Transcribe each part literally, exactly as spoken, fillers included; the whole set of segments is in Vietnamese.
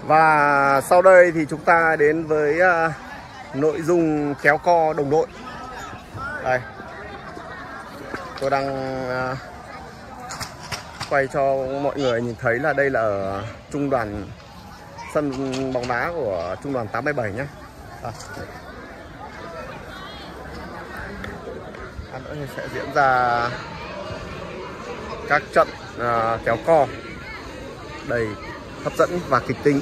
Và sau đây thì chúng ta đến với uh, nội dung kéo co đồng đội. Đây, tôi đang uh, quay cho mọi người nhìn thấy là đây là ở trung đoàn sân bóng đá của trung đoàn tám mươi bảy nhé. À. Nữa thì sẽ diễn ra các trận uh, kéo co đầy hấp dẫn và kịch tính.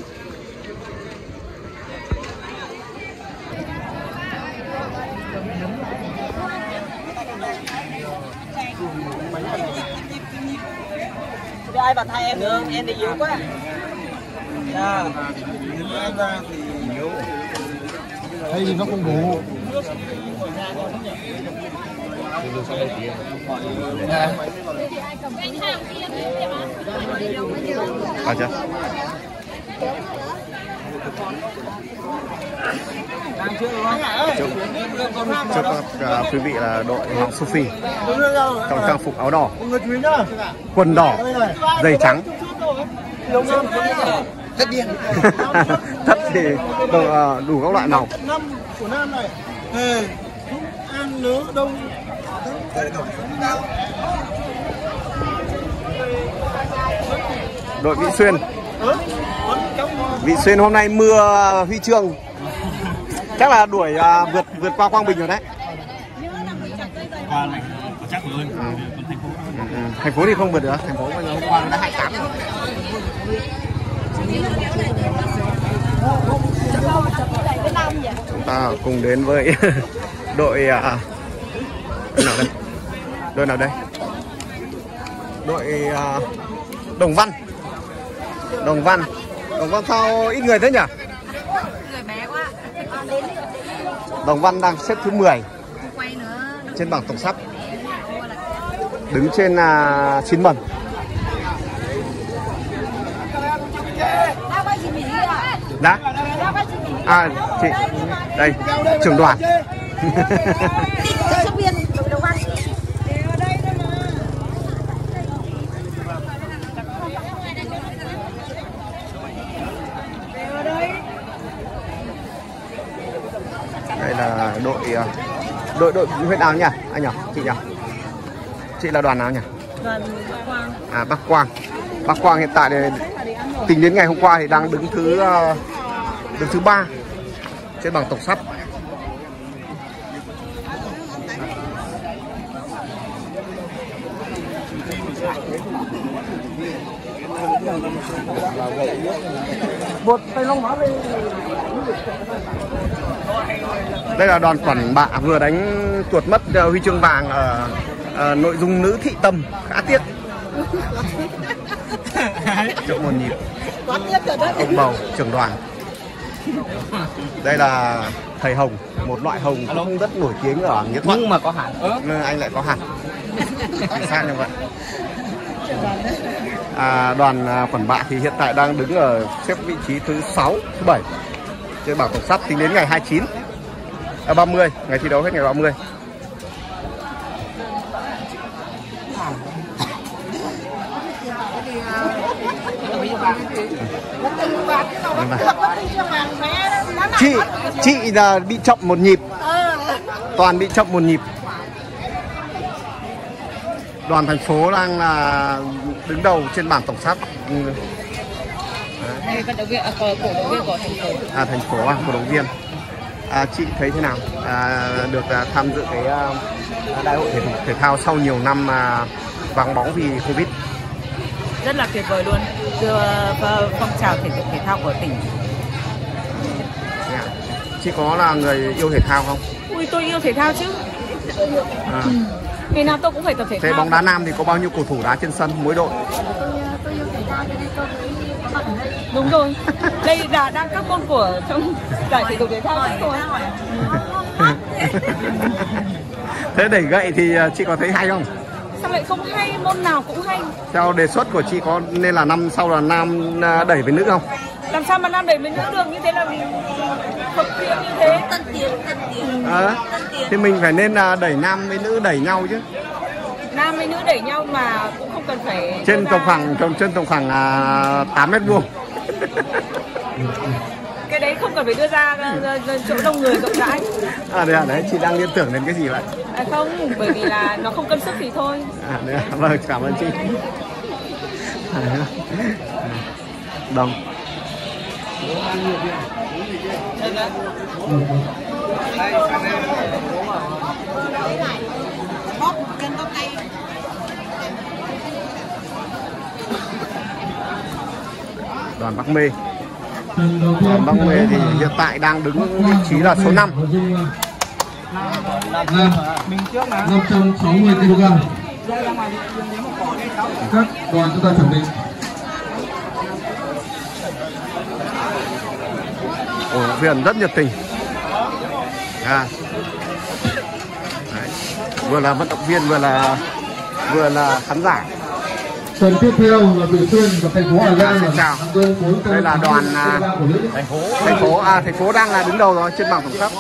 Ai bà thay em được không? Em thì yếu quá. À. Em ra thì yếu. Hay thì nó không đủ. À chưa? Chúc, chúc các uh, quý vị là đội Hoàng Sophie trong trang phục áo đỏ, quần đỏ, giày trắng. Thất điên. Thất thì đủ, uh, đủ các loại màu. Năm của Nam này. Hề, An, Nớ, Đông. Đội Vị Xuyên. Vị Xuyên hôm nay mưa huy chương. Chắc là đuổi uh, vượt vượt qua Quang Bình rồi đấy. Qua này có chắc rồi. Ừ. Thành phố. Ừ. Thành phố thì không vượt được. Thành phố bây giờ hôm qua nó đã hai mươi tám rồi. Chúng ta cùng đến với đội uh, nào đây? Đội nào đây? Đội uh, Đồng Văn. Đồng Văn. Đồng Văn sao ít người thế nhỉ? Người bé quá. Đồng Văn đang xếp thứ mười trên bảng tổng sắp, đứng trên uh, chín mần. Đã. À chị, đây trưởng đoàn. Đây là đội đội đội huyện nào nhỉ anh nhỉ, chị nhỉ? Chị là đoàn nào nhỉ? Đoàn Bắc Quang. À Bắc Quang. Bắc Quang hiện tại thì tính đến ngày hôm qua thì đang đứng thứ uh, đứng thứ ba trên bảng tổng sắp. Một tay long hóa đây. Đây là đoàn Quản Bạ vừa đánh tuột mất uh, huy chương vàng ở uh, nội dung nữ thị tầm, khá tiếc. Chụp một nhịp. Ông Bầu trưởng đoàn. Đây là thầy Hồng, một loại hồng cũng rất nổi tiếng ở Nghĩa Thuận. Nhưng mà có hẳn. Nên anh lại có hẳn. Vì sao như vậy? À, đoàn Quản Bạ thì hiện tại đang đứng ở xếp vị trí thứ sáu, thứ bảy trên bảng tổng sắp tính đến ngày hai mươi chín, à, ba mươi, ngày thi đấu hết ngày ba mươi. Chị chị là bị chậm một nhịp, toàn bị chậm một nhịp. Đoàn thành phố đang là đứng đầu trên bảng tổng sắp. Đây vận động viên, à, cổ động viên của thành phố. À thành phố à, cổ động viên. À, chị thấy thế nào? À, được à, tham dự cái à, đại hội thể, thể thao sau nhiều năm à, vắng bóng vì Covid. Rất là tuyệt vời luôn. Đưa phong trào thể dục thể thao của tỉnh. Yeah. Chị có là người yêu thể thao không? Ui, tôi yêu thể thao chứ. À. Ừ. Ngày nào tôi cũng phải tập thể thao. Thế bóng đá nam thì có bao nhiêu cầu thủ đá trên sân mỗi đội? Tôi, tôi yêu thể thao cho nên tôi mới có mặt ở đây. Đúng rồi. Đây là đang các môn của trong giải thể dục thể thao rồi. Thế đẩy gậy thì chị có thấy hay không? Sao lại không hay, môn nào cũng hay. Theo đề xuất của chị có nên là năm sau là nam đẩy với nữ không? Làm sao mà nam đẩy với nữ được, như thế là thực hiện như thế. Tân tiến, tân tiến. À, thì mình phải nên là đẩy nam với nữ đẩy nhau chứ. Nam với nữ đẩy nhau mà cũng không cần phải trên tổng khoảng trên tổng khoảng tám mét vuông. Cái đấy không cần phải đưa ra chỗ đông người rộng rãi. À đấy, à, đấy chị đang liên tưởng đến cái gì vậy? À, không, bởi vì là nó không cân sức thì thôi. À đấy, à, vâng, cảm ơn chị. À, đồng. Đoàn Bắc Mê. Đoàn Bắc Mê thì hiện tại đang đứng vị trí là số năm. năm trăm sáu mươi ki lô gam. Các đoàn chúng ta chuẩn bị. Cổ động viên rất nhiệt tình. À. Đấy. Vừa là vận động viên vừa là vừa là khán giả. Tuần tiếp theo là Vị Xuyên và thành phố Hà Giang. Xin chào. Đây là đoàn à, thành phố thành phố à thành phố đang là đứng đầu rồi trên bảng tổng sắp.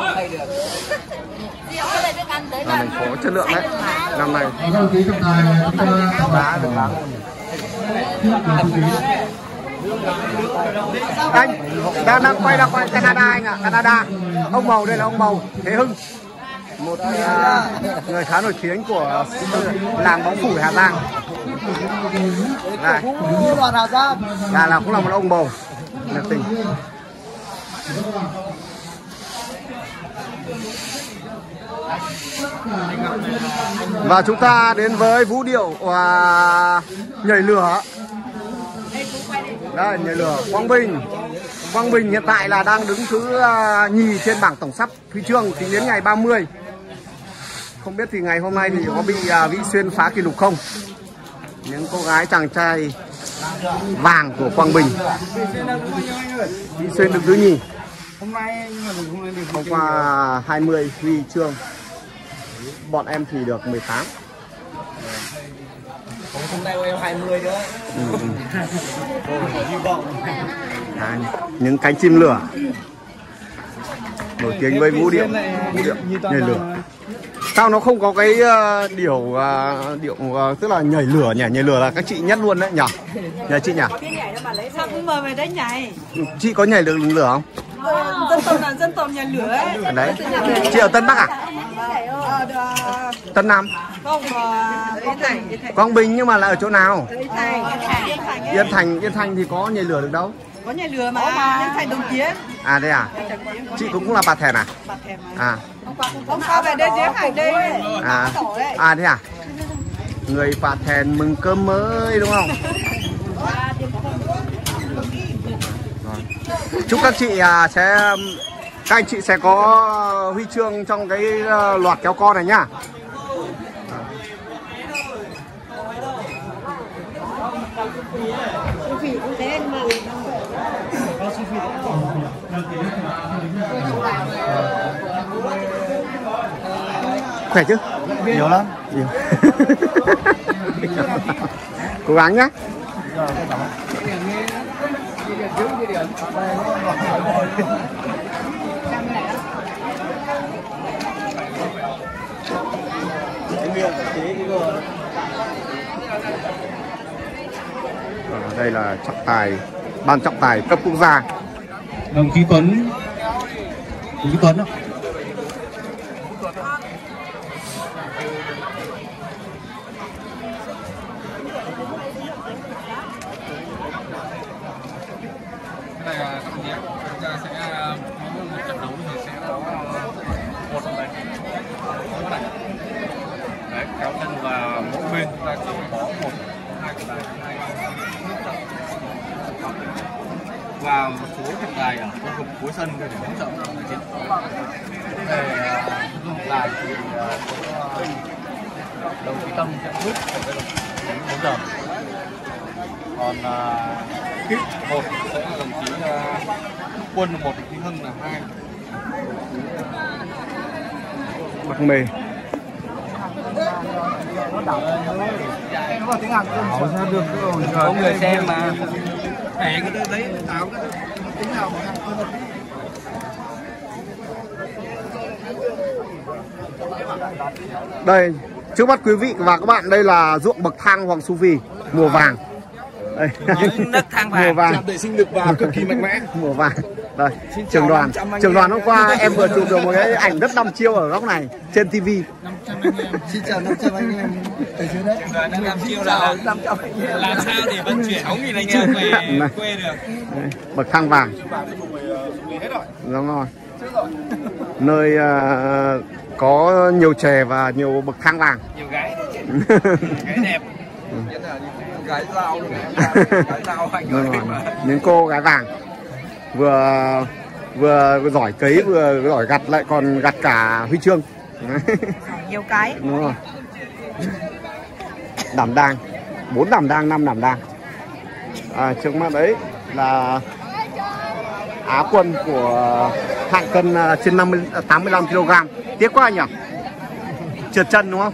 À, thành phố chất lượng đấy. Năm nay đăng ký trọng tài chúng ta đá được đá. Anh đang đang quay đang quay Canada anh ạ, à. Canada. Ông Bầu đây là ông Bầu Thế Hưng, một uh, người khá nổi tiếng của làng bóng phủi Hà Giang. Này, là là cũng là một ông Bầu nhiệt tình. Và chúng ta đến với vũ điệu uh, nhảy lửa. Đây, nhảy lửa Quang Bình. Quang Bình hiện tại là đang đứng thứ uh, nhì trên bảng tổng sắp huy chương tính đến ngày ba mươi. Không biết thì ngày hôm nay thì có bị uh, Vị Xuyên phá kỷ lục không? Những cô gái chàng trai vàng của Quang Bình. Vị Xuyên đứng thứ nhì. Hôm qua hai mươi huy chương. Bọn em thì được mười tám. Hôm nay em hai mươi nữa. Ừ. À, những cánh chim lửa nổi tiếng với vũ điệu, vũ điệu nhảy lửa. Sao nó không có cái uh, điệu uh, điệu uh, tức là nhảy lửa nhỉ? Nhảy lửa là các chị nhất luôn đấy nhỉ? Nhờ chị nhỉ? Sao cũng mời về đấy nhảy. Chị có nhảy được lửa không? Dân tộc là dân tộc nhảy lửa ấy. Đấy. Chị ở Tân Bắc à? Tân Nam? Không, Yên Thành, Yên Thành. Quang Bình nhưng mà là ở chỗ nào? Yên Thành, Yên Thành. Yên Thành, Yên Thành thì có nhảy lửa được đâu? Có nhảy lửa mà, Yên Thành Đồng Kiến. À đây à? Chị cũng là Bà Thèn à? Bà Thèn mà. À. Hôm qua về đây Diễn Thành đây. À. À thế à? Người Bà Thèn mừng cơm mới đúng không? Chúc các chị à, sẽ các anh chị sẽ có huy chương trong cái loạt kéo co này nhá. Khỏe chứ? nhiều lắm. Nhiều. Cố gắng nhá. Đây là trọng tài, ban trọng tài cấp quốc gia. Đồng chí Tuấn. Đồng chí Tuấn không? Đây là các bạn nhé, chúng ta sẽ một trận đấu thì sẽ có một này, một này, đấy, kéo chân và mỗi bên chúng ta chỉ có một, hai trọng tài, hai và một số trọng tài ở khu vực cuối sân để hỗ trợ ở trên. Về trọng tài thì đồng chí Tâm sẽ rút đến bốn giờ. Còn uh, kíp một sẽ là đồng chí uh, Quân là một, đồng chí Hưng là hai. Bắc Mê. Có người xem mà. Hẹn cái đấy tạo cái tính nào mà. Đây, trước mắt quý vị và các bạn đây là ruộng bậc thang Hoàng Su Phi mùa vàng. Đây. Những nấc thang Mùa vàng. vàng. Trạm để sinh lực vào cực kỳ mạnh mẽ. Mùa vàng. Đây, trường đoàn. Trường đoàn hôm qua em vừa chụp được một cái ảnh rất đăm chiêu ở góc này trên ti vi. Xin chào năm trăm anh em ở dưới đấy. Rồi năm trăm chiêu là năm trăm anh em. Làm sao để vận chuyển sáu nghìn anh em về quê được? Đây, bậc thang vàng. Đúng rồi. Nơi uh, có nhiều chè và nhiều bậc thang vàng. Nhiều gái, gái đẹp. Gái dao luôn. Gái dao anh ơi. Những cô gái vàng vừa vừa giỏi cấy vừa giỏi gặt lại còn gặt cả huy chương. Nhiều cái. Đúng rồi. Đảm đang, bốn đảm đang, năm đảm đang. À, trước mắt đấy là Á quân của hạng cân trên năm mươi, tám mươi lăm ki lô gam. Tiếc quá anh nhỉ? Trượt chân đúng không?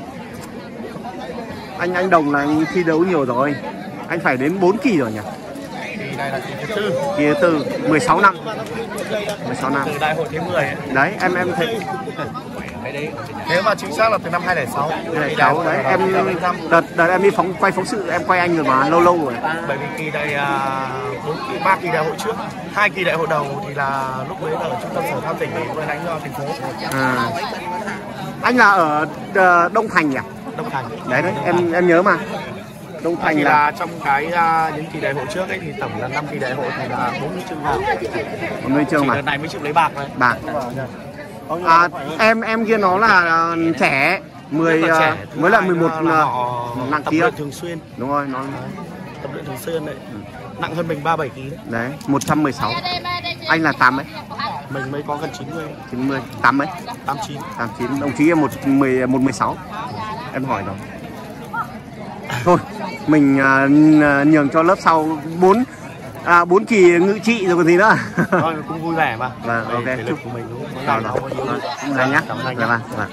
Anh anh Đồng là anh thi đấu nhiều rồi. Anh phải đến bốn kỳ rồi nhỉ? Kỳ này là kỳ thứ tư. Kỳ thứ tư, mười sáu năm. mười sáu năm. Từ đại hội thứ mười ấy. Đấy, em em thấy Nếu mà chính xác là từ năm hai không không sáu. hai không không sáu đấy, em đợt đợt em đi phóng quay phóng sự em quay anh rồi mà lâu lâu rồi. Bởi vì kỳ đây bốn kỳ ba kỳ đại hội trước, hai kỳ đại hội đầu thì là lúc đấy là ở trung tâm sở thao tỉnh với đánh cho thành phố. À. Anh là ở uh, Đông Thành nhỉ? Đông Thành. Đấy đấy, em em nhớ mà. Đông Thành Thì là, là trong cái uh, những kỳ đại hội trước ấy thì tổng là năm kỳ đại hội thì là bốn huy chương vàng. còn huy chương Chỉ mà. lần này mới chịu lấy bạc thôi. Bạc. À, em em kia nó là uh, trẻ mười Rất là trẻ. uh, mới là mười một là uh, họ nặng tập kia. luyện thường xuyên. Đúng rồi, nó Tập luyện thường xuyên đấy. Nặng hơn mình ba mươi bảy ki lô gam đấy. đấy, một trăm mười sáu. Anh là tám mấy? Mình mới có gần chín mươi. chín mươi, tám mấy? tám chín. tám chín. Đồng chí em một mười một mười sáu. Em hỏi rồi. Thôi, mình uh, nhường cho lớp sau bốn à, bốn kỳ ngự trị rồi còn gì nữa. Thôi cũng vui vẻ mà. Vâng, ok. Thể lực Chúc của mình cũng có rồi ngày rồi. nào bao nhiêu. Anh nhá. Cảm ơn anh Dạ nhá. vâng, vâng.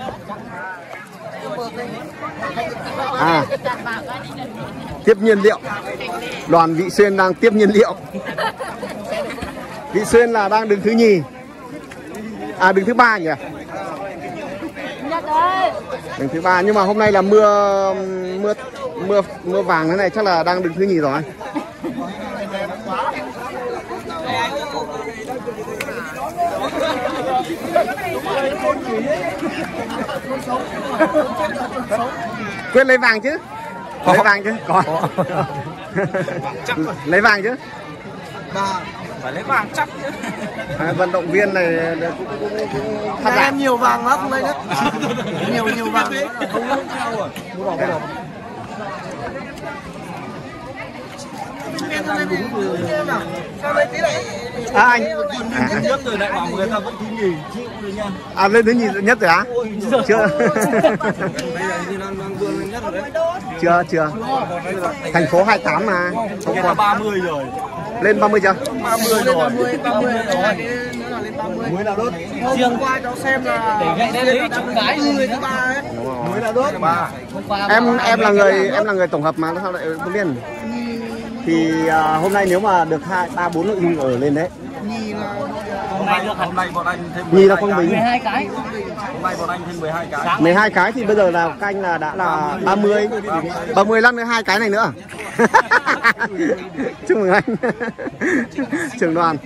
À, tiếp nhiên liệu. Đoàn Vị Xuyên đang tiếp nhiên liệu. Vị Xuyên là đang đứng thứ nhì. À, đứng thứ ba nhỉ? Đứng thứ ba, nhưng mà hôm nay là mưa mưa mưa mưa vàng thế này chắc là đang đứng thứ nhì rồi. Quyết lấy vàng chứ? Lấy vàng chứ? Có. Lấy vàng chứ? Phải lấy vàng chắc chứ. À, vận động viên này cũng cũng cũng, cũng tham gia. Em nhiều vàng lắm đây đấy. Nhiều nhiều vàng. Không lắm rồi. Mua đỏ mua đỏ. À, anh Thứ nhất rồi lại bảo người ta vẫn thứ nhì. Chịu rồi nha. à, lên thứ nhì nhất rồi hả? Chưa. chưa chưa. Thành phố hai mươi tám mà. Hôm qua ba mươi rồi. lên ba mươi chưa? ba mươi rồi. ba mươi rồi. Mới là đốt. Riêng qua cháu xem là để gậy lên chỗ gái người thứ ba ấy. Mới là đốt. Ba. Em em là người em là người tổng hợp mà sao lại không biết? Thì à, hôm nay nếu mà được hai ba bốn nội dung ở lên đấy. Hôm nay được hôm nay bọn anh thêm Nhì là Quang Bình. mười hai cái. Hôm nay bọn anh thêm mười hai cái. mười hai cái thì bây giờ là canh là đã là ba mươi. ba mươi lăn nữa hai cái này nữa. Chúc mừng anh. Trưởng đoàn.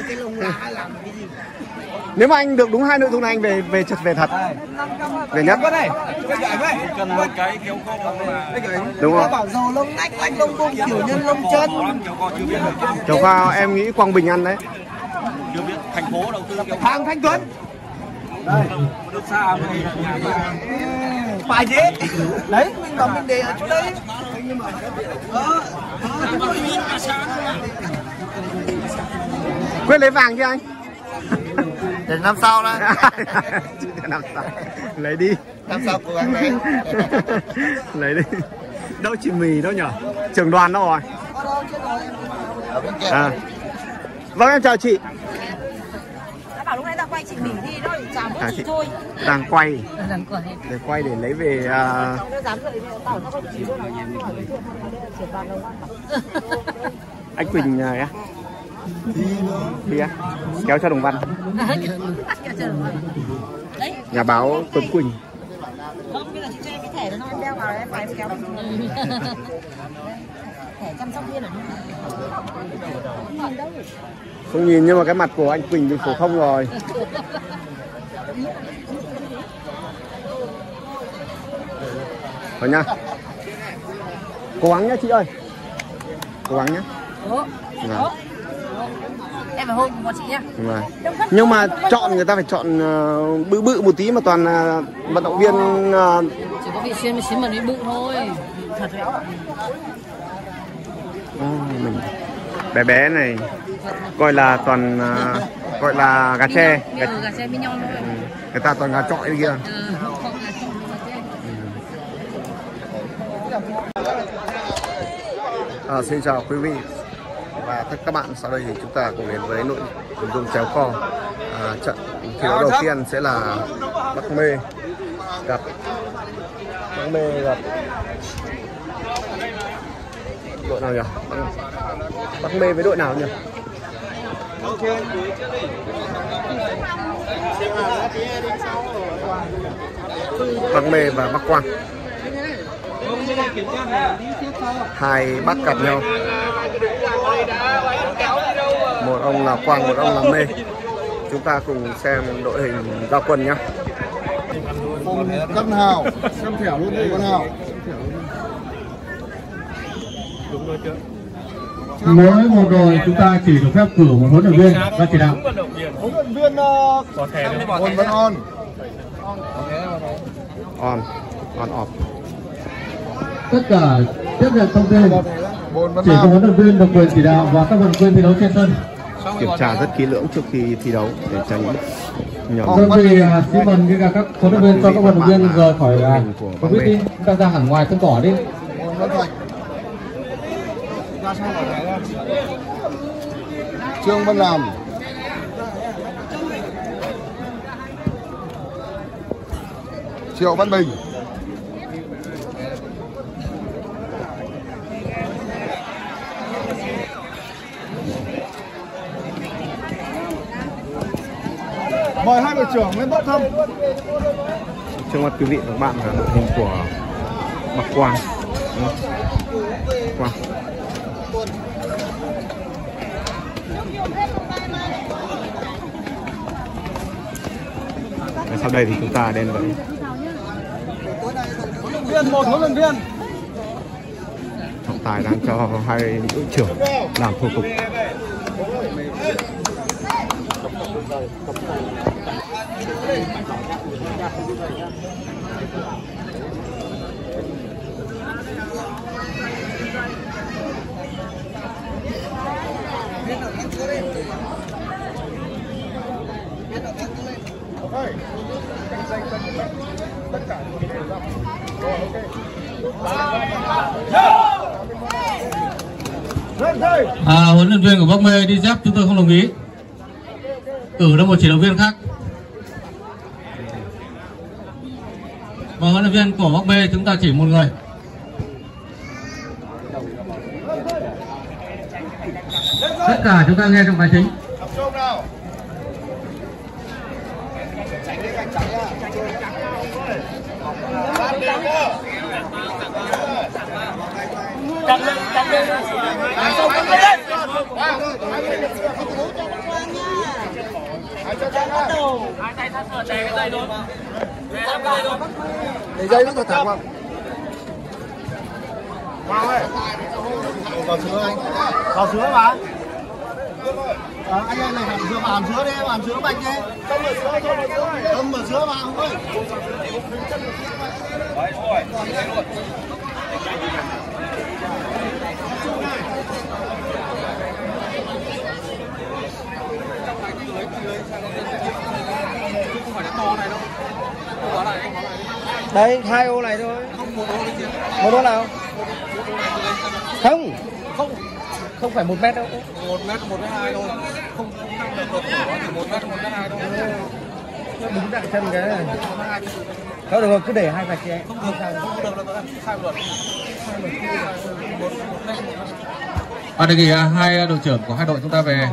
Nếu mà anh được đúng hai nội dung này anh về về về thật. Về nhất. Cần một cái kéo co là Đúng không? Bảo dầu lông nách, lách lông bông, kiểu nhân lông chân. kéo co chưa biết được. Chiều qua em nghĩ Quang Bình ăn đấy. Chưa biết thành phố đầu tư kéo co. Hàng Thanh Tuấn. Được xa với nhà nhà. Bài gì? Đấy, mình bảo mình để ở chỗ đấy. Quyết lấy vàng chứ anh? Để năm sau đó. Năm sau. Lấy đi. Năm sau cố gắng đấy. Lấy đi. Đâu chị mì đâu nhở? Trưởng đoàn đâu rồi? À. Vâng em chào chị. Đã bảo lúc nãy ta quay chị Mỹ đi đó, chả mỗi À, chị chị thôi. đang quay để quay để lấy về uh... Nó dám gửi về bảo nó có chị luôn là chuyển vào đâu ăn. Anh Quỳnh này á. Đi á. Kéo cho Đồng Văn. Nhà báo Tuấn Quỳnh. Không, bây giờ chị cho em cái thẻ đó, nó em đeo vào em phải em kéo. Thẻ chăm sóc viên ở đâu? Không nhìn nhưng mà cái mặt của anh Quỳnh thì phổ thông rồi. Rồi nha. Cố gắng nhá chị ơi. Cố gắng nhá. Ủa? Ủa? Em phải hôn một chị nhá. Vâng. Nhưng mà chọn người ta phải chọn uh, bự bự một tí mà toàn uh, vận động viên uh... chỉ có vị xuyên mới xính mà nó bự thôi. Thật đấy. À, mình bé bé này gọi là toàn uh, gọi là gà tre. Gà, gà tre với nhau thôi. Ừ. Người ta toàn gà chọi kia. Ừ. À, xin chào quý vị và tất các bạn. Sau đây thì chúng ta cùng đến với nội dung chéo co. À, trận thi đấu đầu tiên sẽ là Bắc Mê gặp Bắc Mê gặp đội nào nhỉ? Bắc Mê với đội nào nhỉ? Bắc Mê và Bắc Quang. Hai bác gặp nhau, một ông là Quang, một ông là Mê. Chúng ta cùng xem đội hình ra quân nhé. Cân Hào, xem thẻo luôn đi, Cân Hào. Mỗi một đội chúng ta chỉ được phép cử một huấn luyện viên và chỉ đạo. Huấn luyện viên có thể còn vẫn on. On, on off. Tất cả tiếp nhận thông tin, chỉ có huấn luyện viên được quyền chỉ đạo và các vận động viên thi đấu trên sân. Kiểm tra rất kỹ lưỡng trước khi thi đấu để tránh nhầm. Đơn vị xin mời các huấn luyện viên cho các vận động viên rời khỏi công viên đi, chúng ta ra hẳn ngoài sân cỏ đi. Trương Văn Làm, Triệu Văn Bình, mời hai đội trưởng lên bốc thăm. Trước mắt quý vị và các bạn là đội hình của Bắc Quang. Quang. Sau đây thì chúng ta đến với viên một huấn luyện viên. trọng tài đang cho hai đội trưởng làm thủ tục. À, huấn luyện viên của Bắc Mê đi dép chúng tôi không đồng ý, cử ra một chỉ đạo viên khác. Và huấn luyện viên của Bắc Mê chúng ta chỉ một người. Tất cả chúng ta nghe trong bài chính. Cầm lên, cầm lên. Làm sâu cầm lên. Bắt đầu. Hai tay thắt ở đè cái dây luôn. Đè cái dây luôn. Để dây nó thật thẳng vào. Vào ơi. Vào sữa anh. Vào sữa mà. À, anh ơi này hàm sữa vào, hàm sữa đi, hàm sữa bạch đi. Tâm ở sữa thôi. Tâm ở sữa vào ơi. Đấy, rồi. Đấy, hai ô này thôi. Một ô nào? Không. Không. Không phải một mét đâu. Một mét, một mét hai thôi. Không không được được chỉ một mét, một mét hai thôi. Nó đứng đặng chân cái này. Thôi được rồi, cứ để hai vạch chị em. Không được, không được đâu, sai luật. À, đề nghị hai đội trưởng của hai đội chúng ta về.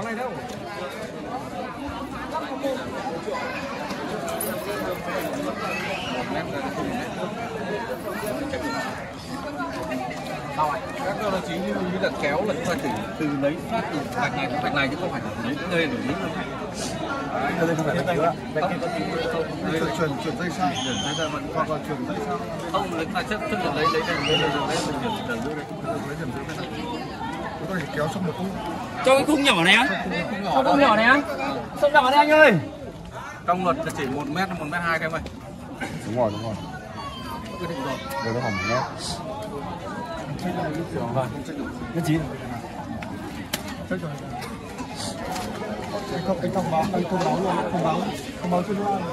Các đồng chí như là kéo là chúng ta chỉ từ lấy phát từ vạch này đến vạch này chứ không phải lấy nơi để lấy đâu. Đây không phải là chứa. Chuyển chuyển chuyển dây sang, chuyển dây ra vẫn còn còn chuyển dây sang. Không, lấy ta chấp chấp nhận lấy lấy này lấy lấy lấy mình chuyển chuyển dưới đây. Lấy chuyển dưới này. Chúng ta chỉ kéo xong một cung. Cho cái khung nhỏ này á. Cho khung nhỏ này á. Sông nhỏ đây anh ơi. Trong luật là chỉ một mét một mét hai thôi em ơi. Đúng rồi, đúng rồi. Quyết định rồi. Đây nó khoảng một mét. Vâng. Nhất chín. Không, cái thông báo, thông báo luôn, thông báo, thông báo chuyên loa.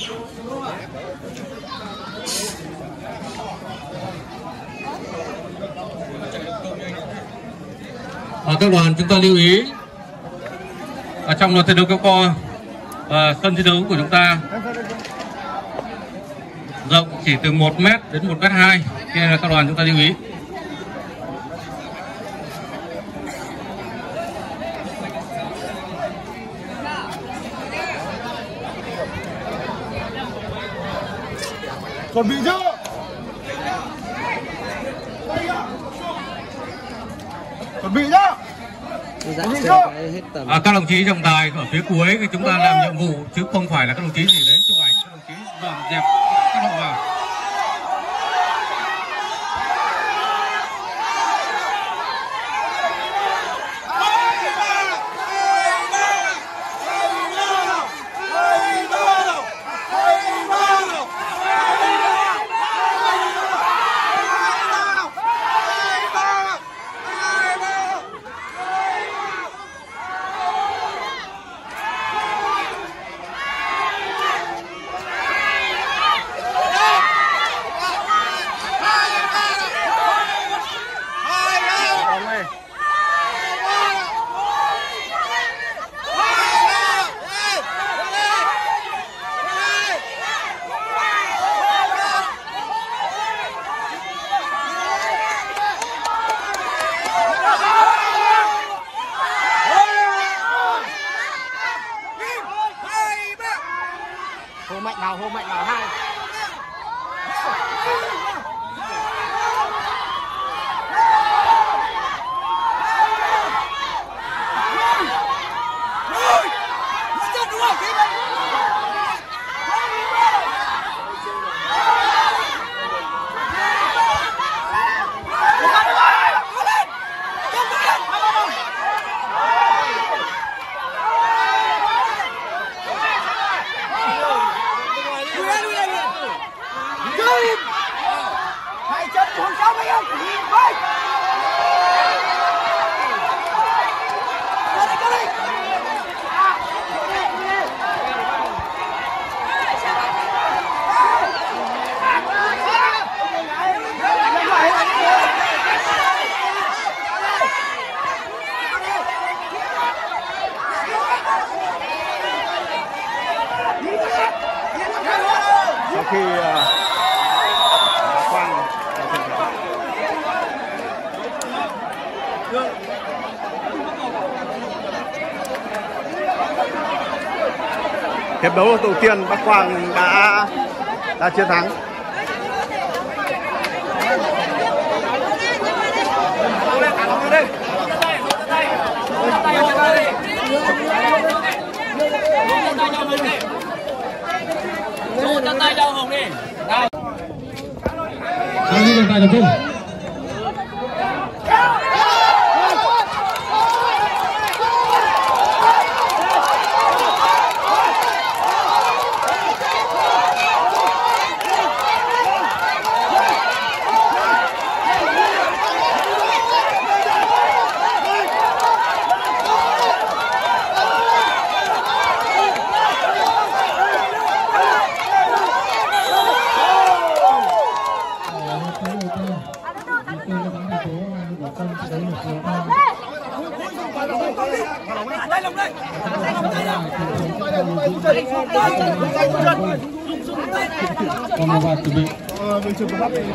À, các đoàn chúng ta lưu ý ở trong luật thi đấu kéo co và sân thi đấu của chúng ta rộng chỉ từ một mét đến một mét hai, cho nên là các đoàn chúng ta lưu ý. Chuẩn bị chưa? Chuẩn bị nhá. À, các đồng chí trọng tài ở phía cuối thì chúng ta làm nhiệm vụ chứ không phải là các đồng chí chỉ đến chụp ảnh, các đồng chí dọn dẹp các hộ vào. Hô mạnh nào, hô mạnh nào hai. Hai chân không sao mấy ông. Thôi. Sau khi uh, Quang hiệp đấu đầu tiên, Bắc Quang đã đã chiến thắng. Chân tay cho Hồng đi. Đang đi lên được không? Còn một vài chuẩn bị. Mình chưa có Lên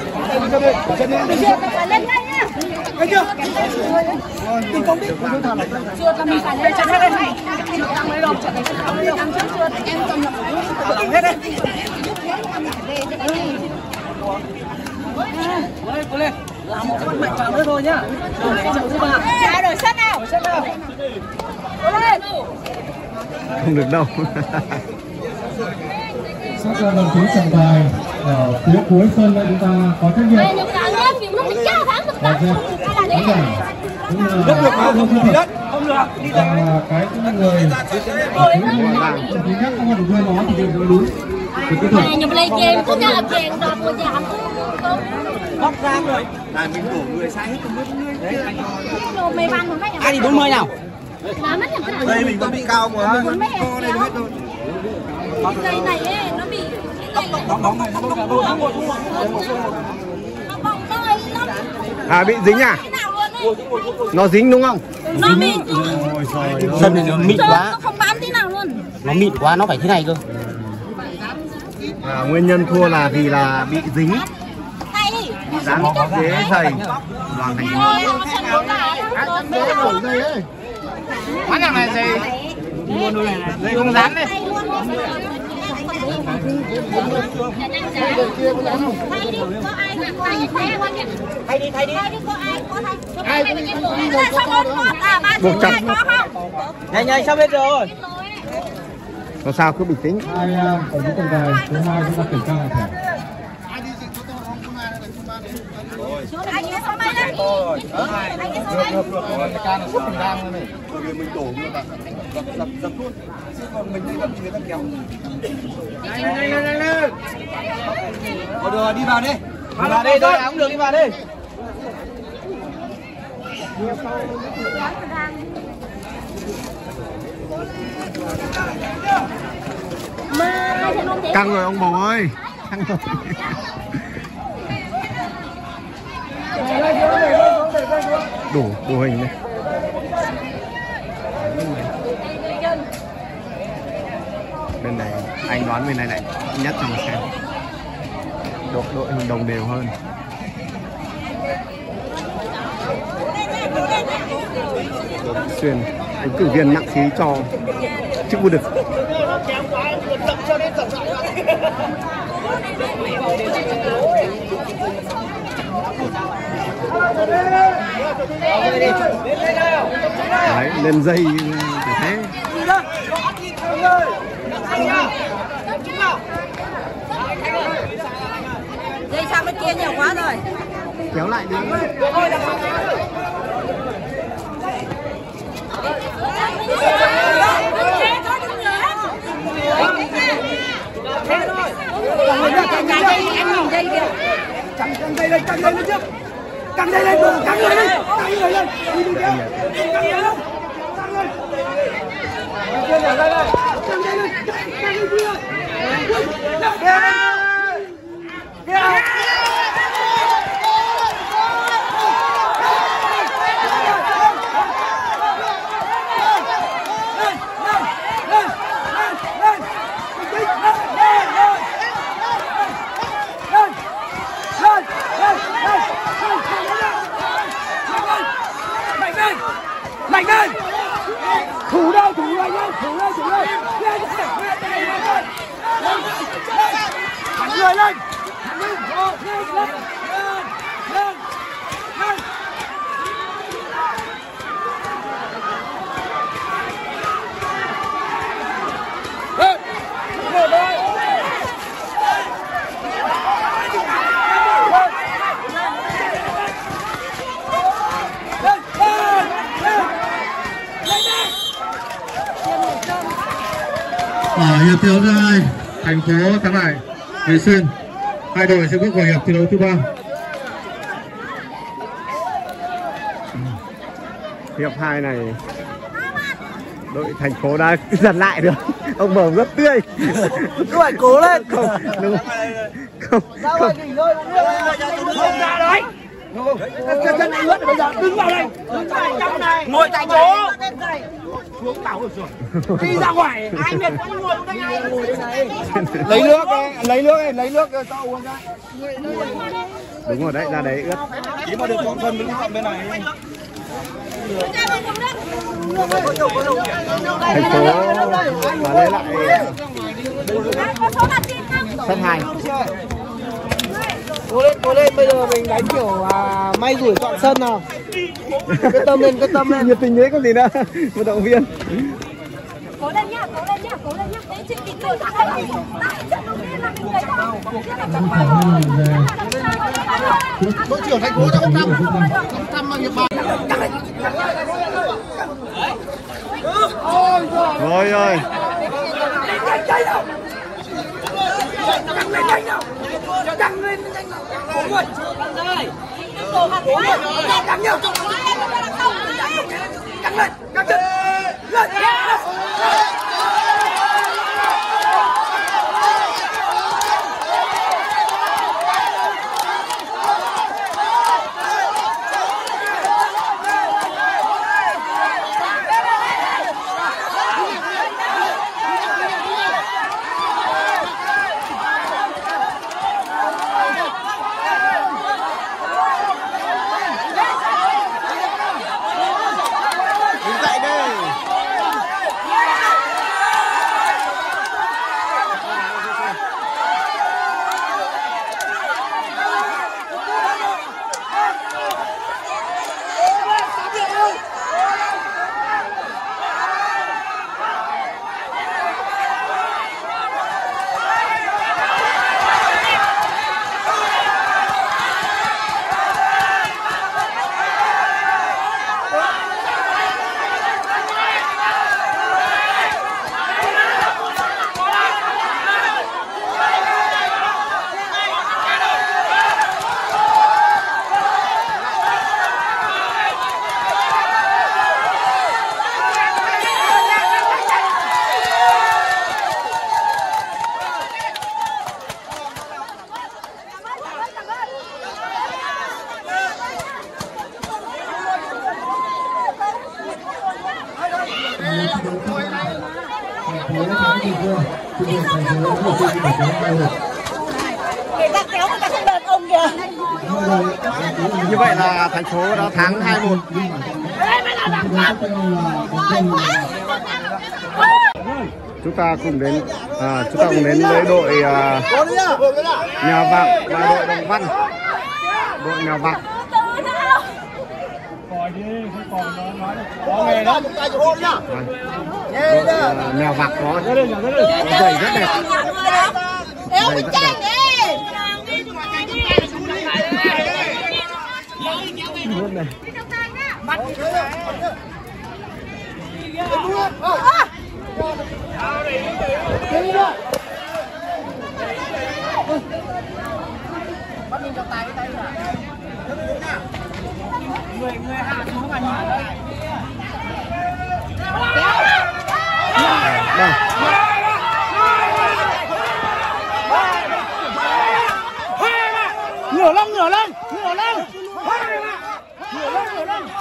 ngay nhá. Thấy chưa? Mình không biết. Chưa là mình phải lên chân hết đây này. Chưa tăng mấy đồng, chạy cái tháo đi tăng trước chưa. Em cầm là hết đây. Cố lên, cố lên. làm một con mạnh vào nữa thôi nhá. Rồi để chậu giúp bạn. Nào đổi sân nào. Đổi sân nào. Lên. Không được đâu. Các đồng chí trọng tài ở phía cuối sân đây chúng ta có trách nhiệm. Đây những cái nước thì nó bị chao thắng được Và đâu. khán giả cũng như Đất được là không? không Đi đất. Không được. Đi đất. và cái người đồng chí khác không được đưa nó thì đều đúng. Thì cái thuật Nhập lên game cũng như là game đọc một giảm. Bóc ra rồi. Này mình đổ người sai hết không biết người. Đồ mày văn của mấy Ai đi bốn mươi nào? Nó mất nhập cái Đây mình có bị cao quá. Co này hết rồi. cây này ấy, nó bị Bóng bóng bóng bóng bóng bóng bóng bóng nó bong tơi lắm. À bị dính à? Thế nào luôn ấy. Nó dính đúng không? Nó bị Sân này nó mịn quá. nó không bám thế nào luôn. Nó mịn quá, nó phải thế này cơ. À, nguyên nhân thua là vì là bị dính Hay. dán ghế dày đoàn thành phố. Rồi, nó sân đấu là nó Quán nào này gì? Mua đôi này này. Đây không dán đi. Thay đi, thay đi. Buộc chặt. Nhanh nhanh sao biết rồi. Có sao cứ bình tĩnh. hai đồng chí trọng tài thứ hai chúng ta kiểm tra lại thẻ. Anh ấy sao bay lên? Anh ấy sao bay? Mình đổ người ta dập dập dập luôn. Chứ còn mình đây dập người ta kéo. Nhanh nhanh nhanh nhanh. Rồi được đi vào đi. Đi vào đi, thôi cũng được đi vào đi. Căng rồi ông bầu ơi. Căng rồi. Đủ đủ hình này. Bên này anh đoán bên này này nhất trong xem độ đội hình đồng đều hơn. Xuyên ứng cử viên nặng ký cho chức vô địch. Đấy, lên dây phải thế. Dây sang bên kia nhiều quá rồi. Kéo lại đi. Căng dây đi, anh nhìn dây kìa. Căng dây lên, căng dây lên trước. Căng dây lên, căng người lên, căng người lên. Đi đi kia. Căng người lên. Căng lên. Kia này đây đây. Căng dây lên, căng dây kia. Kia. Kia. Mạnh lên! Thủ đâu, thủ đây nhá, thủ đây, thủ đây. Lên, lên, thẳng người lên. Thẳng lên, lên, lên, lên, lên, lên. Lên, lên, lên. Ở hiệp thi đấu thứ hai, thành phố thắng lại Vị Xuyên. Hai đội sẽ bước vào hiệp thi đấu thứ ba. Hiệp hai này đội thành phố đã giật lại được. Ông bầu rất tươi. Cứ phải cố lên. Không, đúng không? Sao rồi nghỉ ngơi không ra đấy. Chân chân ướt bây giờ đứng vào đây. Đứng vào trong này. Ngồi tại chỗ. Xuống bảo được rồi. Đi ra ngoài. Ai mệt quá ngồi đây này. Lấy nước đây, lấy nước đây, lấy nước cho uống ra. Đúng rồi đấy, ra đấy ướt. Chỉ mà được một phần mình chọn bên này. Thành phố và lấy lại sân hai. Cố lên, cố lên, bây giờ mình đánh kiểu à, may rủi chọn sân nào. Quyết tâm lên, quyết tâm lên. Nhiệt tình đấy còn gì nữa. Vận động viên. Cố lên nhá, cố lên nhá, cố lên nhá. Đấy, chị kịch rồi, tại trận đầu tiên là mình lấy đâu. Chưa là trận Đội trưởng thành phố cho ông Tâm, ông Tâm mang hiệp ba. Rồi rồi. Căng lên nhanh nào. Căng lên nhanh nào. Bốn người. Căng nhiều. Căng lên, căng chân. Lên. Người ta kéo người ta không đợt ông kìa. Như vậy là thành phố đã thắng hai một. Chúng ta cùng đến à, chúng ta cùng đến với đội à, Mèo Vạc và đội Đồng Văn. Đội Mèo Vạc. Có nghề đó, chúng ta chịu hôn nhá. Đội à, Mèo Vạc có giày rất đẹp. Giày rất đẹp. Luôn này. Người người hạ xuống mà nhìn đấy. Ngửa lên, ngửa lên, ngửa lên. Ngửa lên, ngửa lên.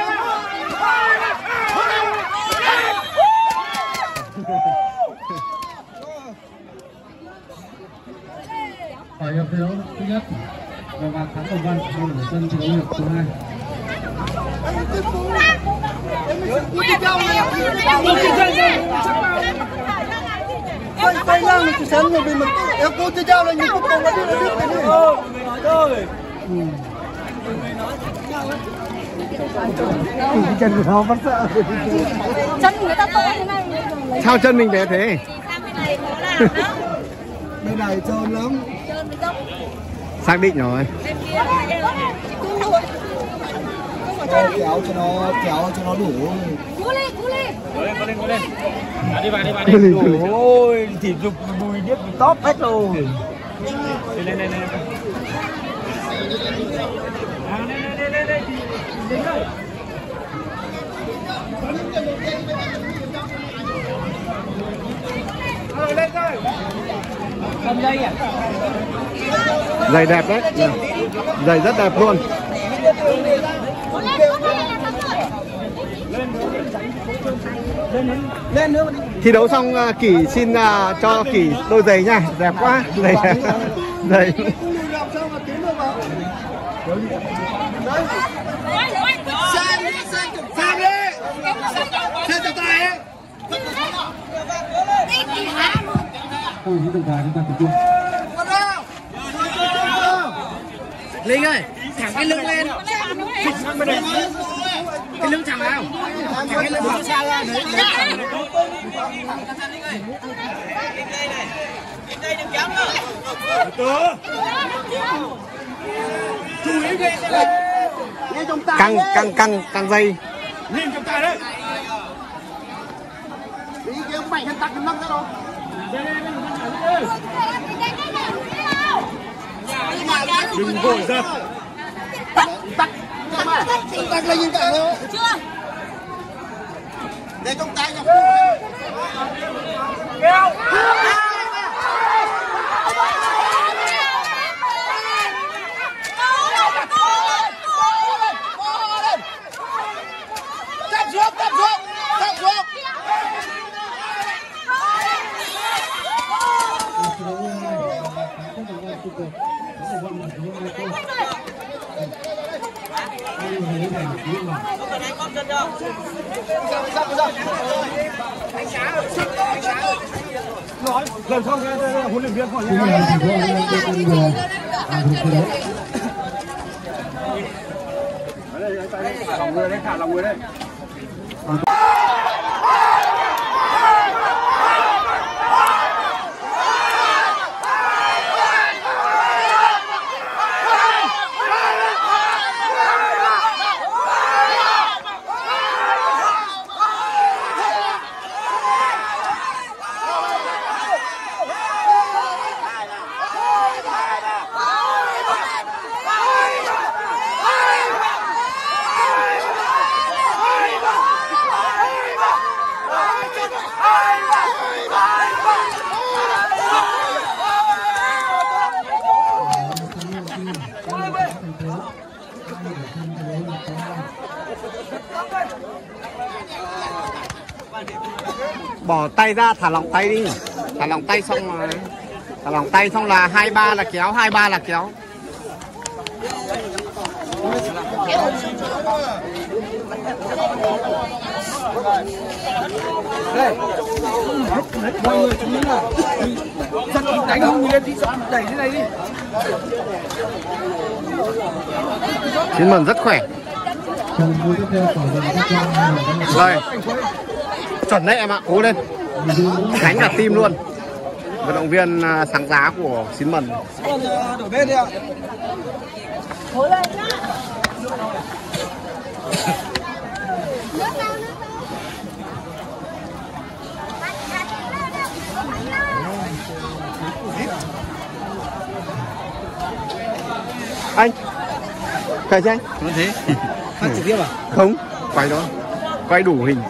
Ở hiệp thi đấu thứ nhất, Mèo Vạc thắng Đồng Văn ở sân thi đấu hiệp thứ hai. Tay tay lang mình sẵn rồi vì mình em cô chơi trao là những cục đồng nó đi nó đi cái này. Rồi. Chân của nó bắt sợ. Chân người ta to thế này. Sao chân mình bé thế? Bên này trơn lắm. Xác định rồi. Kéo cho nó kéo cho nó đủ. Cú lên, cú lên. Cố lên, cố lên, cố lên. À, đi vào, đi vào, Cố lên, cố đi. lên. Ôi, chỉ dục bùi điếc top hết rồi. Lên, lên, lên, lên. À, lên, lên, lên, lên, lên. Lên đây. Rồi, lên rồi. Cầm dây à? Giày đẹp đấy. Giày rất đẹp luôn. Cố lên, cố lên là xong rồi. Lên nữa đi. Thi đấu xong uh, Kỷ xin uh, cho Kỷ đôi giày nha, đẹp quá. Giày giày. Sang đi, sang sang đi. Sang trọng tài ấy. Ôi, những trọng tài chúng ta tập trung. Linh ơi, thẳng cái lưng lên. Cái lưng thẳng nào. Thẳng cái lưng thẳng ra ra đấy. Đây đừng dám nữa. Từ. Chú ý ghê đây. Nghe trong tay. Căng căng căng căng dây. Nhìn trong tay đấy. Ý kia ông mạnh hơn tắc cái nâng ra đâu. Đừng vội ra. Tắc tắc tắc lên nhìn cả thôi. Chưa. Để trong tay nha. Kéo. Tap xuống, tap xuống, tap xuống. Nói, lần sau cái huấn luyện viên hỏi như thả lòng người đấy, thả lòng người đấy. Bỏ tay ra, thả lỏng tay đi. Thả lỏng tay xong rồi. Thả lỏng tay xong là hai ba là kéo, hai ba là kéo. Đây. Mọi người chú ý là giật đánh không lên thì đẩy thế này đi. Chín Mần rất khỏe. Rồi. Chuẩn đấy em ạ, cố lên. Đánh là tim luôn. Vận động viên sáng giá của Chín Mần. Đổi bên đi ạ. Anh quay cho anh. Nó thế. Phát trực tiếp à? Không, quay đó. Quay đủ hình.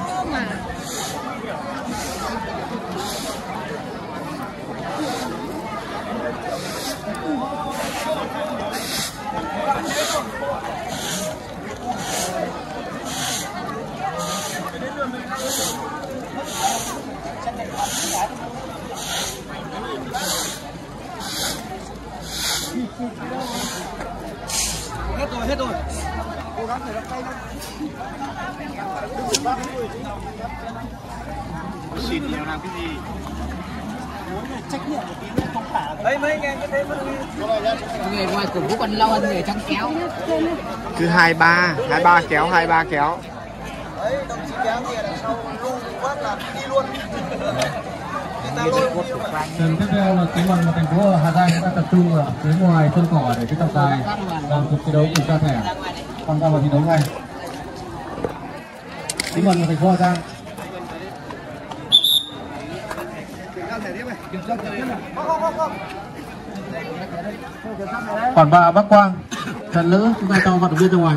Hết rồi, hết rồi. Cố gắng phải đập tay thôi. Xịt nhiều làm cái gì? Trách nhiệm một tí nữa không thả. Đấy mấy nghe cái thế mà người ngoài cổ vũ còn lâu hơn người trong kéo. Cứ hai ba, hai ba kéo, hai ba kéo. Đấy, đồng chí kéo thì đằng sau lu quát là đi luôn. Trận tiếp theo là Chín Mần và thành phố Hà Giang đã tập trung ở phía ngoài sân cỏ để cái trọng tài làm cuộc thi đấu kiểm tra thẻ. Tham gia vào thi đấu ngay. Chín Mần và thành phố Hà Giang. Khoản ba Bắc Quang. Trận nữ chúng ta cho vận động viên ra ngoài.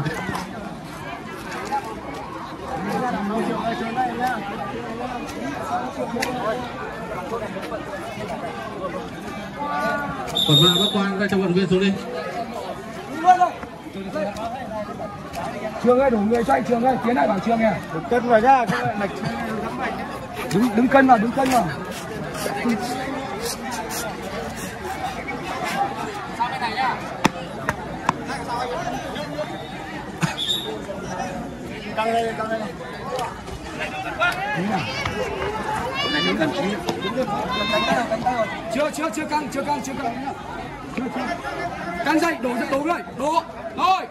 Còn ba Bắc Quang ra cho vận động viên xuống đi. Trường ơi, đủ người cho anh Trường ơi, tiến lại bảo Trường nha. Đứng cân vào nhá, Đứng đứng cân vào, đứng cân vào. căng lên, căng lên. Chưa chưa chưa căng, chưa căng, chưa căng. Căng dậy, đổ ra đổ rồi, đổ, thôi.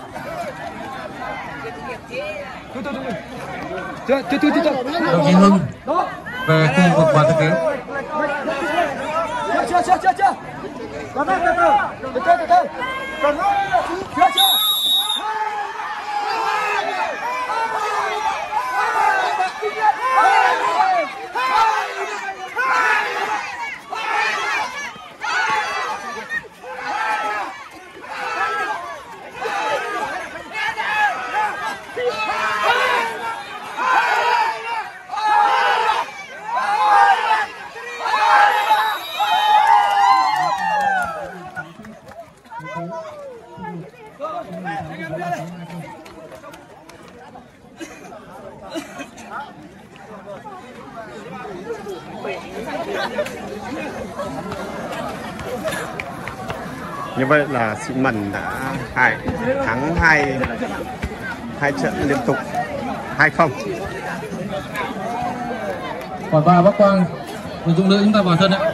Thôi thôi thôi. Chưa chưa chưa chưa. Đồng chí Hưng về khu vực bàn thực kế. Chưa chưa chưa chưa. Từ từ từ từ từ từ từ. Chưa chưa. Như vậy là Xi Mần đã hai thắng hai hai trận liên tục hai không. Còn ba Bắc Quang, nội dung nữa chúng ta vào sân ạ.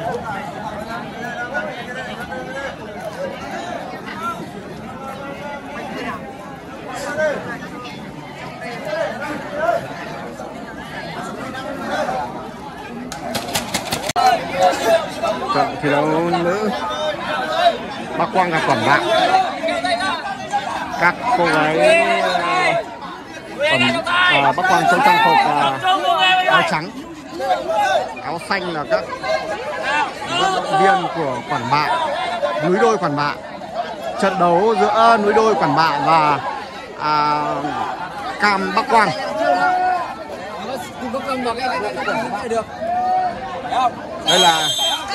Trận thi đấu nữ Bắc Quang gặp Quảng Bạ. Các cô gái Quảng à, Bắc Quang trong trang phục à, áo trắng, áo xanh là các vận động viên của Quảng Bạ, núi đôi Quảng Bạ. Trận đấu giữa núi đôi Quảng Bạ và à, Cam Bắc Quang. Đây là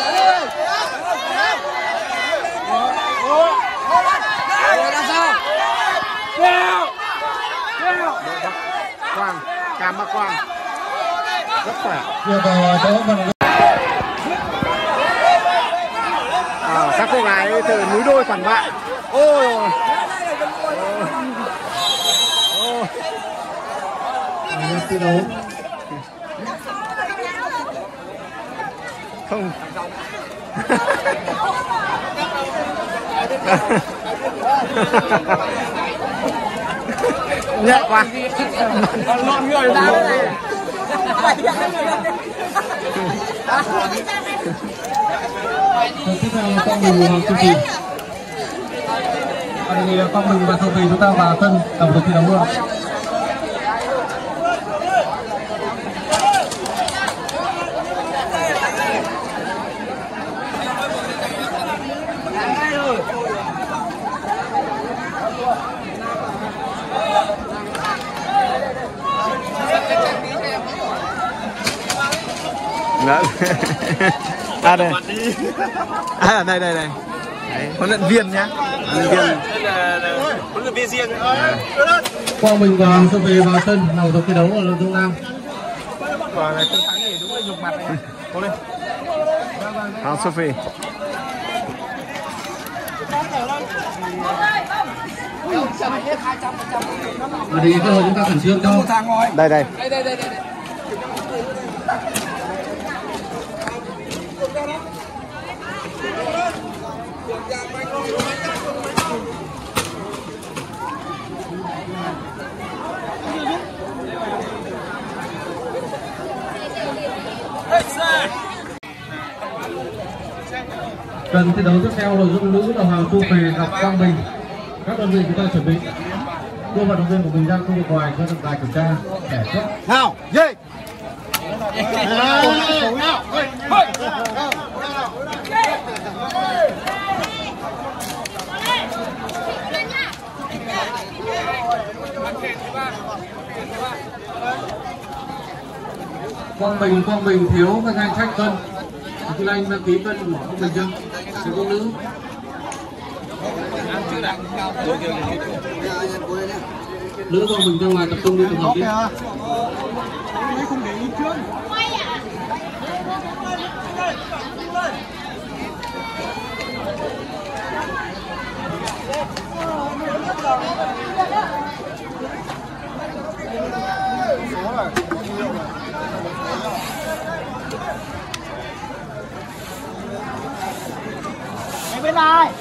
Quang, Cam Bắc Quang rất khỏe. À, các cô gái từ núi đôi Quảng Bạ. Ôi ôi. Thi đấu không. Nhẹ quá. Lộn người ra đây. tiếp theo là Quang Bình và Sophie. Thì Quang Bình và Sophie chúng ta vào sân tổng lực thi đấu luôn. À đây. À đây đây đây. Huấn luyện viên nhá. Huấn luyện viên. Huấn luyện viên riêng. Quang Bình và Sophie vào sân đầu cuộc thi đấu ở Đông Nam. Quả này không thắng thì đúng là nhục mặt này. Cố lên. Nào Sophie. Và thì cơ hội chúng ta khẩn trương cho. Đây đây. Đây đây đây đây. Trận thi đấu tiếp theo nội dung nữ là Hoàng Thu Phì gặp Quang Bình. Các đơn vị chúng ta chuẩn bị đưa vận động viên của mình ra khu vực ngoài cho trọng tài kiểm tra thẻ trước. Nào, dậy. Quang Bình, Quang Bình thiếu cái danh sách cân. Thì anh đăng ký cân của Quang Bình chưa? Thì cô nữ. Nữ Quang Bình ra ngoài tập trung đi tập hợp đi. Không để ý trước. Bên này.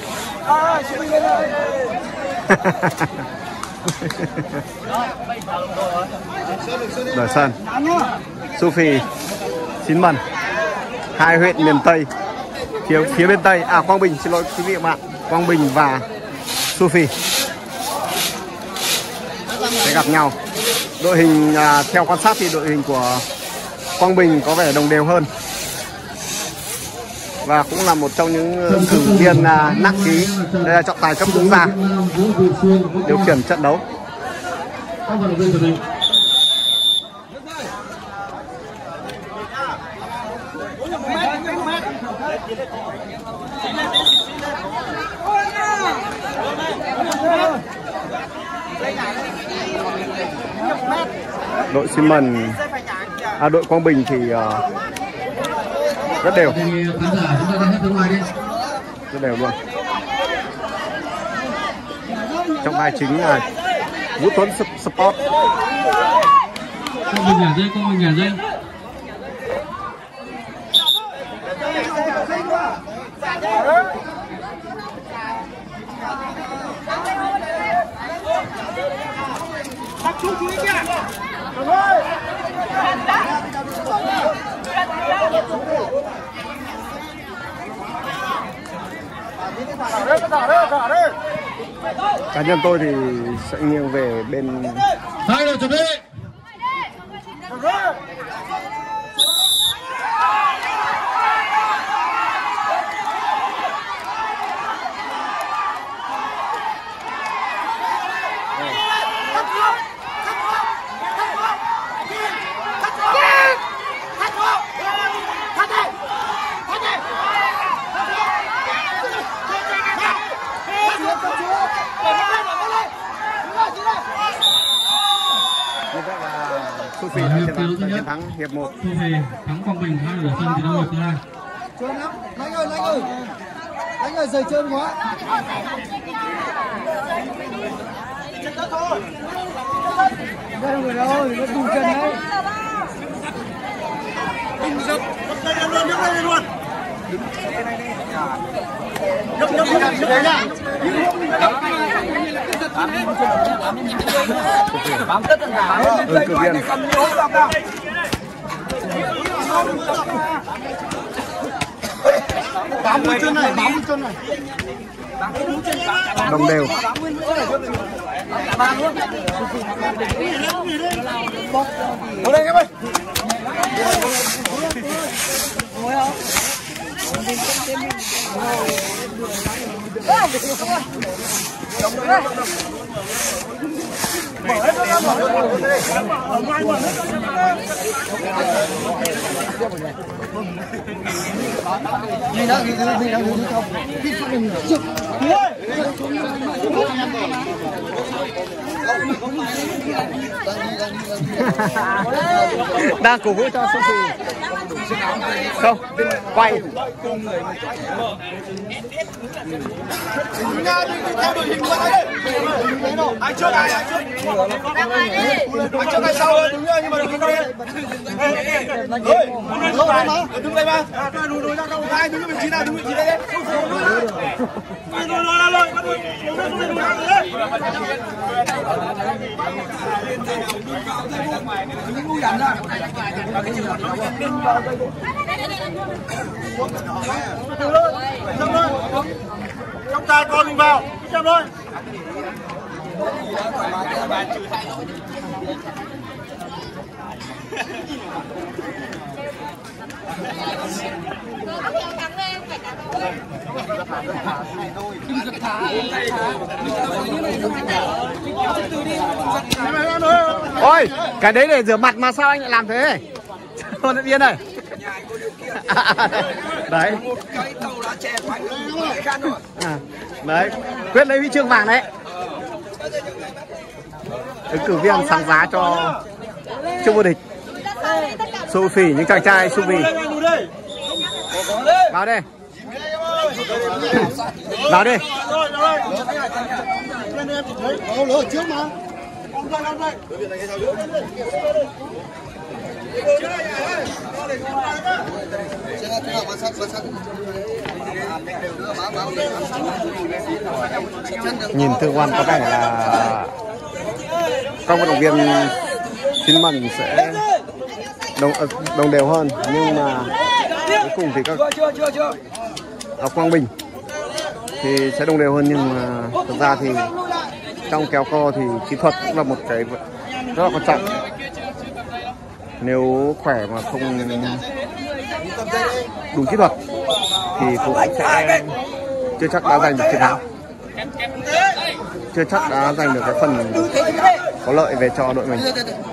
Đổi sân. Su Phì, Xín Mần, hai huyện miền Tây, phía phía bên Tây, à Quang Bình, xin lỗi quý vị và bạn, Quang Bình và Su Phì sẽ gặp nhau. Đội hình à, theo quan sát thì đội hình của Quang Bình có vẻ đồng đều hơn và cũng là một trong những ứng cử viên à, nặng ký. Đây là trọng tài cấp quốc gia điều khiển trận đấu. Đội Xín Mần, à, đội Quang Bình thì uh, rất đều, rất đều luôn. Trong hai chính là Vũ Tuấn Sport. Quang Bình nhà dây, Quang Bình nhà dây. Chú chú ý kìa. Cá nhân tôi thì sẽ nghiêng về bên Hai đội chuẩn bị. Su Phì đã chiến thắng hiệp một. Su Phì thắng Quang Bình hai ở sân thi đấu hiệp thứ hai. Trơn lắm, Lãnh ơi, Lãnh ơi, Lãnh ơi, giày trơn quá. Đây rồi đâu, nó bù chân đấy. Đừng dập, đây là luôn, nhấc lên luôn. Nhấc nhấc nhấc nhấc nhá. Bám tất cả. Ứng cử viên. Bám mũi chân này, bám mũi chân này. Đồng đều. Ngồi đây em ơi. Ngồi không? Mở hết ra, mở hết ra. Ở ngoài mở hết ra. Mình đang mình đang mình đang đứng không? Đi xuống mình chụp. Đang cổ vũ cho Su Phì. Không, quay. Ai trước ai, ai trước. Ai trước ai sau ơi, đứng nhưng mà đừng đứng đây. Ơi, đứng đây mà. Lùi lùi ra đâu, ai đứng vị trí nào, đứng vị trí đây. Lùi lùi lùi lùi, bắt lùi. Lùi lùi lùi đấy. Trong tay con mình vào, xem thôi. Ôi, cái đấy để rửa mặt mà sao anh lại làm thế? Huấn luyện viên này. Đấy. À, đấy, quyết lấy huy chương vàng đấy. Ứng cử viên sáng giá cho chức vô địch. Su Phì, những chàng trai Su Phì. Vào đây. Vào đi. Ồ, lửa trước mà. Nhìn thương quan có vẻ là các vận động viên Xin Mần sẽ đồng đồng đều hơn, nhưng mà cuối cùng thì các ở Quang Bình thì sẽ đồng đều hơn, nhưng mà thực ra thì trong kéo co thì kỹ thuật cũng là một cái rất là quan trọng. Nếu khỏe mà không đúng kỹ thuật thì cũng sẽ chưa chắc đã giành được chiến thắng, chưa chắc đã giành được cái phần có lợi về cho đội mình.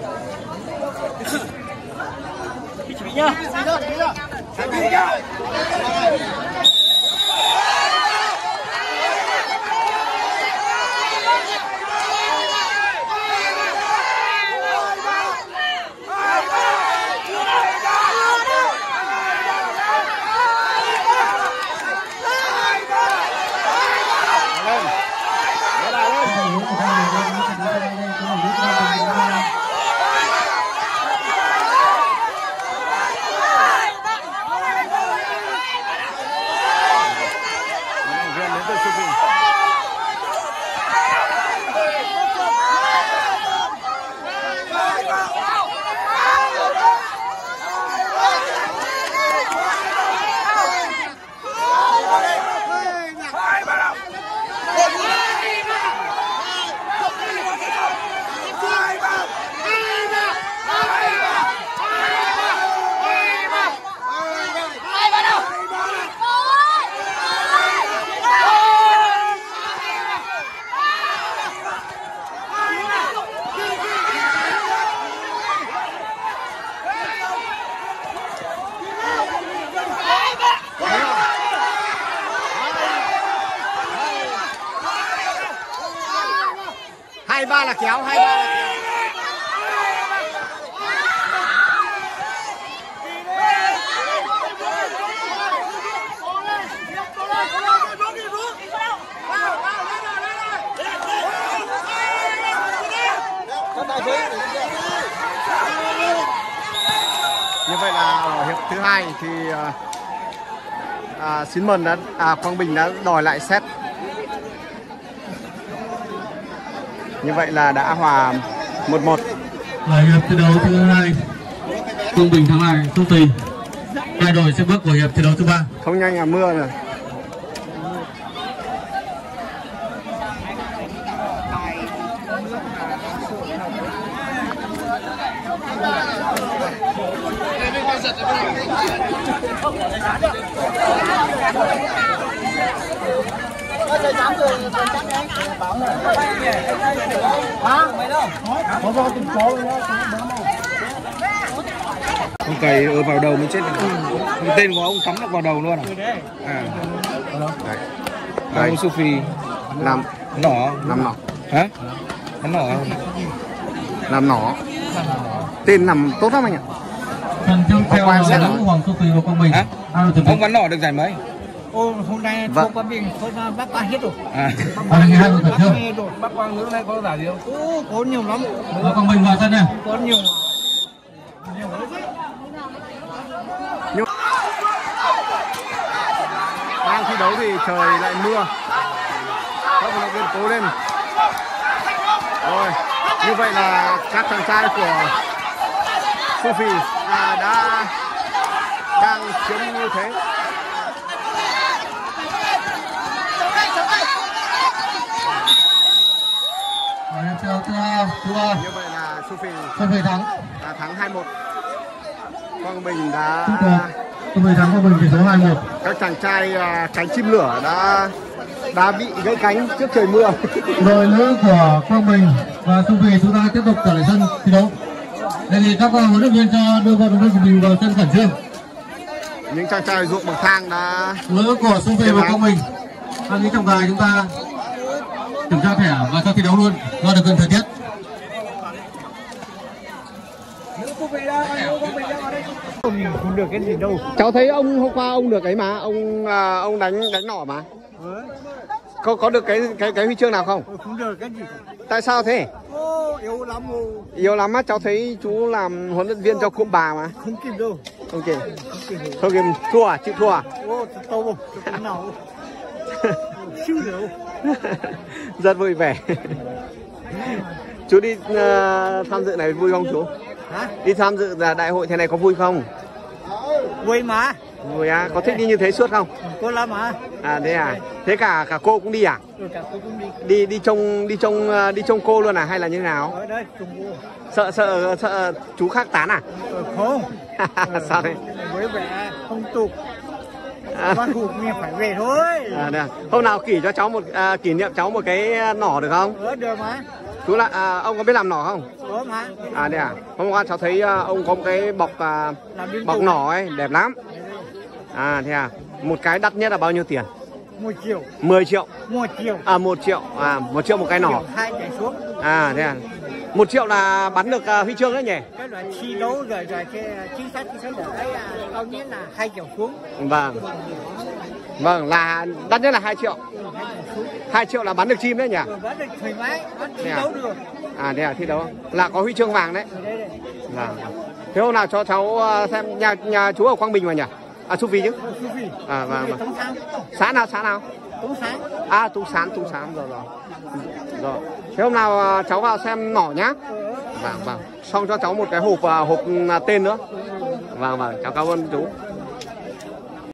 Hai ba là kéo, hai ba là kéo. Như vậy là ở hiệp thứ hai thì à, Xin Mần đã à, Quang Bình đã đòi lại set. Như vậy là đã hòa một một. Ở hiệp thi đấu thứ hai, Quang Bình thắng lại Su Phi. Hai đội sẽ bước vào hiệp thi đấu thứ ba. Không nhanh là mưa rồi. Ông cày ở vào đầu mới chết được. Tên của ông cắm được vào đầu luôn à? À. Đấy. Đây. Su Phi Làm nỏ. Làm nỏ. Hả? Hắn nỏ. Làm nỏ. Tên nằm tốt lắm anh ạ. Phần tiếp theo là Hoàng Su Phi và Quang Bình. Hả? Ông bắn nỏ được giải mấy? Ô, hôm nay vâng. Quang Bình không bắt ba hết rồi. À. Hai hai đội chưa? Bác Quang hôm nay có giải gì không? Ô, có nhiều lắm. Quang Bình vào sân này. Có nhiều. Đang thi đấu thì trời lại mưa. Các vận động viên cố lên. Rồi, như vậy là các chàng trai của Su Phi à, đã đang chiếm như thế. Như vậy là Su Phi Su Phi thắng. đã thắng hai một. Quang Bình đã Su Phi thắng Quang Bình tỷ số hai một. Các chàng trai uh, cánh chim lửa đã đã bị gãy cánh trước trời mưa. Đội nữ của Quang Bình và Su Phi chúng ta tiếp tục trở lại sân thi đấu. Đề nghị các huấn luyện viên cho đưa vận động viên của mình vào sân khẩn trương. Những chàng trai ruộng bậc thang đã Nữ của Su Phi và Quang Bình đăng ký trọng tài chúng ta kiểm tra thẻ và cho thi đấu luôn do được gần thời tiết. Không được cái gì đâu. Cháu thấy ông hôm qua ông được ấy mà, ông à, ông đánh đánh nỏ mà. Có có được cái cái cái huy chương nào không? Không được cái gì. Tại sao thế? Ô, yếu lắm rồi. Yếu lắm á, cháu thấy chú làm huấn luyện viên cho cụm bà mà. Không kịp đâu. Không chê. Không kìm thua à? Chịu thua à? Ô, tâu không? Nào? Siêu liệu. Rất vui vẻ. Chú đi uh, tham dự này vui không chú? Hả? Đi tham dự là đại hội thế này có vui không? Vui mà. Vui à? Có thích đi như thế suốt không? Cô lắm mà. À thế à? Thế cả cả cô cũng đi à? Ừ, cả cô cũng đi. Đi đi trông đi trông đi trông cô luôn à hay là như thế nào? Ở đây trông cô. Sợ sợ sợ chú khác tán à? Ừ, không. Sao thế? Với vẻ không tục. Con hụt mình phải về thôi. À, à. Hôm nào kỷ cho cháu một à, kỷ niệm cháu một cái nỏ được không? Ở được mà. Chú là à, ông có biết làm nỏ không? Có mà. À đây à. Hôm qua cháu thấy à, ông có một cái bọc à, bọc nỏ ấy đẹp lắm. À thế à. Một cái đắt nhất là bao nhiêu tiền? Một triệu. mười triệu. Một triệu. À một triệu. À một triệu một cái nỏ. Hai chạy xuống. À thế à. Một triệu là bắn được uh, huy chương đấy nhỉ? Cái loại thi đấu rồi rồi cái chính sách chính sách ở đấy là cao nhất là hai triệu xuống. Vâng. Vâng là đắt nhất là hai triệu. Hai triệu là bắn được chim đấy nhỉ? Ừ, bắn được thoải mái, bắn thi đấu được. À đây à thi đấu là có huy chương vàng đấy. Vâng. Thế hôm nào cho cháu xem nhà nhà chú ở Quang Bình mà nhỉ? À Xu Phi chứ? À vâng. vâng. Xã nào xã nào? Túng Sáng. À Túng Sáng Túng Sáng rồi rồi. Rồi. Thế hôm nào cháu vào xem nỏ nhá. Vâng vâng. Xong cho cháu một cái hộp hộp tên nữa. Vâng vâng, cháu cảm ơn chú.